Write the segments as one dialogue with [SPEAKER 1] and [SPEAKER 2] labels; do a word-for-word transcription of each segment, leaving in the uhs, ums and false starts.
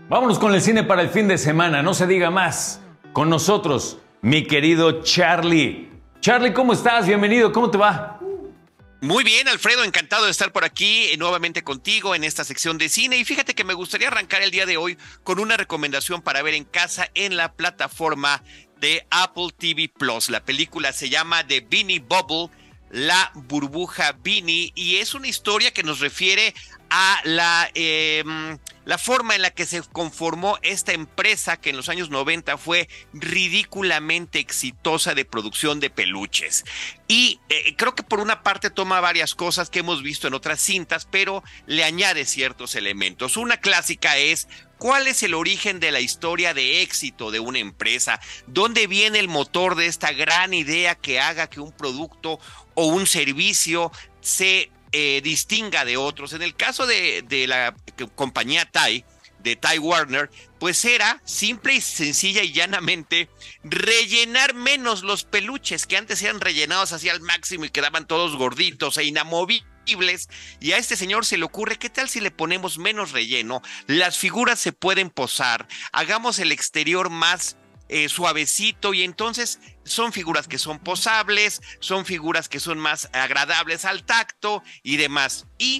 [SPEAKER 1] Vámonos con el cine para el fin de semana, no se diga más. Con nosotros, mi querido Charlie. Charlie, ¿cómo estás? Bienvenido, ¿cómo te va?
[SPEAKER 2] Muy bien, Alfredo, encantado de estar por aquí eh, nuevamente contigo en esta sección de cine. Y fíjate que me gustaría arrancar el día de hoy con una recomendación para ver en casa en la plataforma de Apple T V Plus. La película se llama The Beanie Bubble, la burbuja Beanie, y es una historia que nos refiere a la, eh, la forma en la que se conformó esta empresa que en los años noventa fue ridículamente exitosa de producción de peluches. Y eh, creo que por una parte toma varias cosas que hemos visto en otras cintas, pero le añade ciertos elementos. Una clásica es: ¿cuál es el origen de la historia de éxito de una empresa? ¿Dónde viene el motor de esta gran idea que haga que un producto o un servicio se eh, distinga de otros? En el caso de, de la compañía Ty, de Ty Warner, pues era simple y sencilla y llanamente rellenar menos los peluches, que antes eran rellenados así al máximo y quedaban todos gorditos e inamovibles. Y a este señor se le ocurre: ¿qué tal si le ponemos menos relleno? Las figuras se pueden posar, hagamos el exterior más eh, suavecito, y entonces son figuras que son posables, son figuras que son más agradables al tacto y demás. Y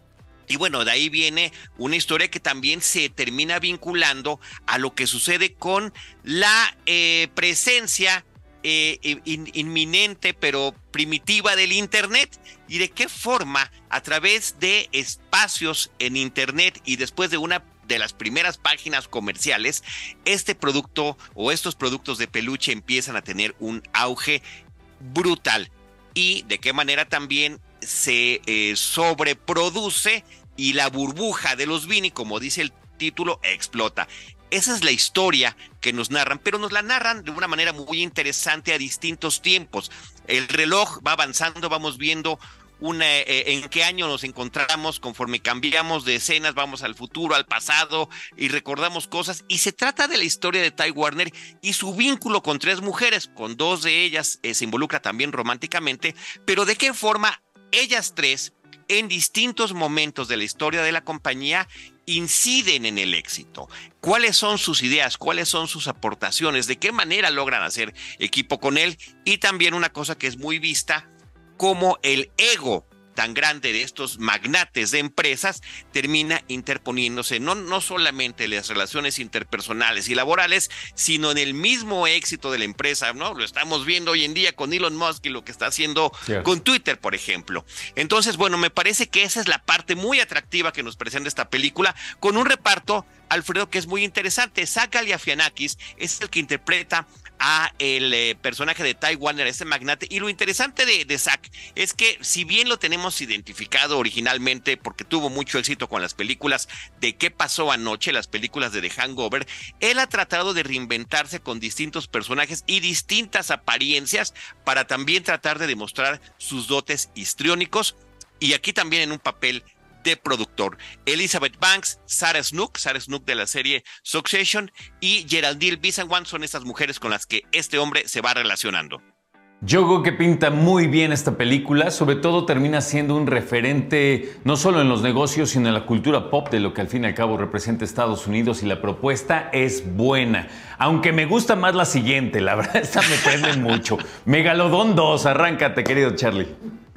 [SPEAKER 2] Y bueno, de ahí viene una historia que también se termina vinculando a lo que sucede con la eh, presencia eh, in, inminente pero primitiva del Internet, y de qué forma a través de espacios en Internet y después de una de las primeras páginas comerciales, este producto o estos productos de peluche empiezan a tener un auge brutal, y de qué manera también se eh, sobreproduce y la burbuja de los Beanie, como dice el título, explota. Esa es la historia que nos narran, pero nos la narran de una manera muy interesante a distintos tiempos. El reloj va avanzando, vamos viendo una, eh, en qué año nos encontramos conforme cambiamos de escenas, vamos al futuro, al pasado, y recordamos cosas. Y se trata de la historia de Ty Warner y su vínculo con tres mujeres, con dos de ellas eh, se involucra también románticamente, pero de qué forma ellas tres, en distintos momentos de la historia de la compañía, inciden en el éxito. ¿Cuáles son sus ideas? ¿Cuáles son sus aportaciones? ¿De qué manera logran hacer equipo con él? Y también una cosa que es muy vista, como el ego tan grande de estos magnates de empresas termina interponiéndose no, no solamente en las relaciones interpersonales y laborales, sino en el mismo éxito de la empresa, ¿no? Lo estamos viendo hoy en día con Elon Musk y lo que está haciendo yeah. con Twitter, por ejemplo. Entonces, bueno, me parece que esa es la parte muy atractiva que nos presenta esta película, con un reparto, Alfredo, que es muy interesante. Zach Galifianakis es el que interpreta a el eh, personaje de Ty Warner, ese magnate, y lo interesante de, de Zach es que, si bien lo tenemos identificado originalmente porque tuvo mucho éxito con las películas de ¿Qué pasó anoche?, las películas de The Hangover, él ha tratado de reinventarse con distintos personajes y distintas apariencias para también tratar de demostrar sus dotes histriónicos, y aquí también en un papel de productor. Elizabeth Banks, Sarah Snook, Sarah Snook de la serie Succession, y Geraldine Bisangwan son estas mujeres con las que este hombre se va relacionando.
[SPEAKER 1] Yo creo que pinta muy bien esta película, sobre todo termina siendo un referente no solo en los negocios, sino en la cultura pop, de lo que al fin y al cabo representa Estados Unidos, y la propuesta es buena. Aunque me gusta más la siguiente, la verdad esta me prende mucho. Megalodón dos, arráncate, querido Charlie.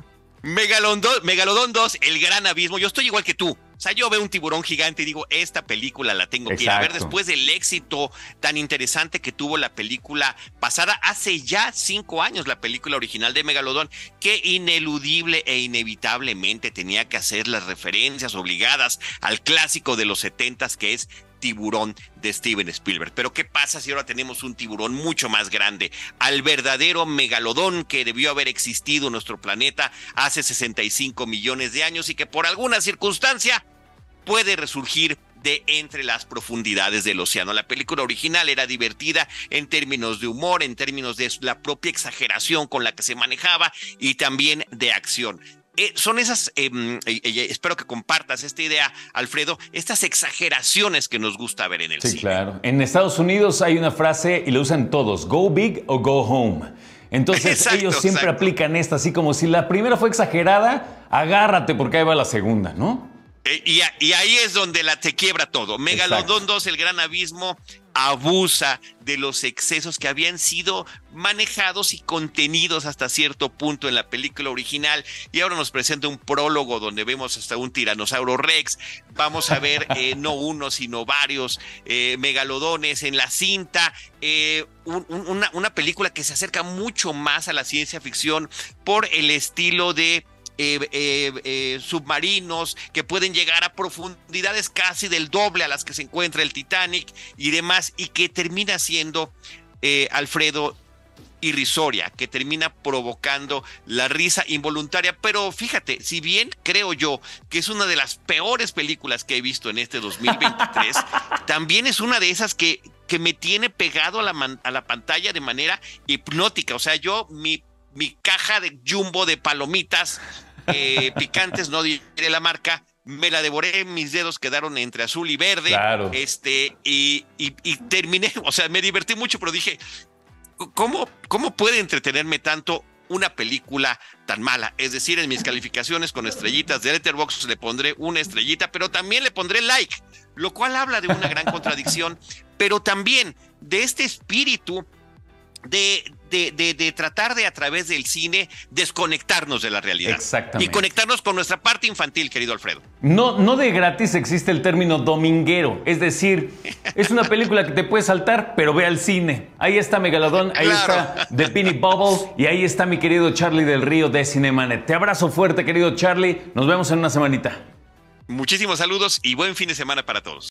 [SPEAKER 2] Megalodón, Megalodón dos, el gran abismo. Yo estoy igual que tú. O sea, yo veo un tiburón gigante y digo, esta película la tengo que ir a ver, después del éxito tan interesante que tuvo la película pasada, hace ya cinco años, la película original de Megalodón, que ineludible e inevitablemente tenía que hacer las referencias obligadas al clásico de los setentas, que es Tiburón, de Steven Spielberg. Pero ¿qué pasa si ahora tenemos un tiburón mucho más grande? Al verdadero megalodón que debió haber existido en nuestro planeta hace sesenta y cinco millones de años y que por alguna circunstancia puede resurgir de entre las profundidades del océano. La película original era divertida en términos de humor, en términos de la propia exageración con la que se manejaba, y también de acción. Eh, son esas, eh, eh, eh, espero que compartas esta idea, Alfredo, estas exageraciones que nos gusta ver en el
[SPEAKER 1] sí,
[SPEAKER 2] cine. Sí,
[SPEAKER 1] claro. En Estados Unidos hay una frase y la usan todos: go big o go home. Entonces exacto, ellos siempre exacto. aplican esta, así como si la primera fue exagerada, agárrate porque ahí va la segunda, ¿no?
[SPEAKER 2] Eh, y, a, y ahí es donde la, se quiebra todo. Megalodón dos, el gran abismo, abusa de los excesos que habían sido manejados y contenidos hasta cierto punto en la película original, y ahora nos presenta un prólogo donde vemos hasta un tiranosaurio Rex. Vamos a ver eh, no uno sino varios eh, megalodones en la cinta. eh, un, un, una, una película que se acerca mucho más a la ciencia ficción por el estilo de Eh, eh, eh, submarinos que pueden llegar a profundidades casi del doble a las que se encuentra el Titanic y demás, y que termina siendo, eh, Alfredo, irrisoria, que termina provocando la risa involuntaria. Pero fíjate, si bien creo yo que es una de las peores películas que he visto en este dos mil veintitrés, también es una de esas que, que me tiene pegado a la, man, a la pantalla de manera hipnótica. O sea, yo, mi, mi caja de jumbo de palomitas Eh, picantes, no diré la marca, me la devoré, mis dedos quedaron entre azul y verde,
[SPEAKER 1] claro.
[SPEAKER 2] este, y, y, y terminé, o sea, me divertí mucho, pero dije, ¿cómo, cómo puede entretenerme tanto una película tan mala? Es decir, en mis calificaciones con estrellitas de Letterboxd le pondré una estrellita, pero también le pondré like, lo cual habla de una gran contradicción, pero también de este espíritu De, de, de, de tratar de, a través del cine, desconectarnos de la realidad.
[SPEAKER 1] Exactamente.
[SPEAKER 2] Y conectarnos con nuestra parte infantil, querido Alfredo.
[SPEAKER 1] No, no de gratis existe el término dominguero. Es decir, es una película que te puedes saltar, pero ve al cine. Ahí está Megalodón, ahí claro. está The Penny Bubble, y ahí está mi querido Charlie del Río de Cinemanet. Te abrazo fuerte, querido Charlie. Nos vemos en una semanita.
[SPEAKER 2] Muchísimos saludos y buen fin de semana para todos.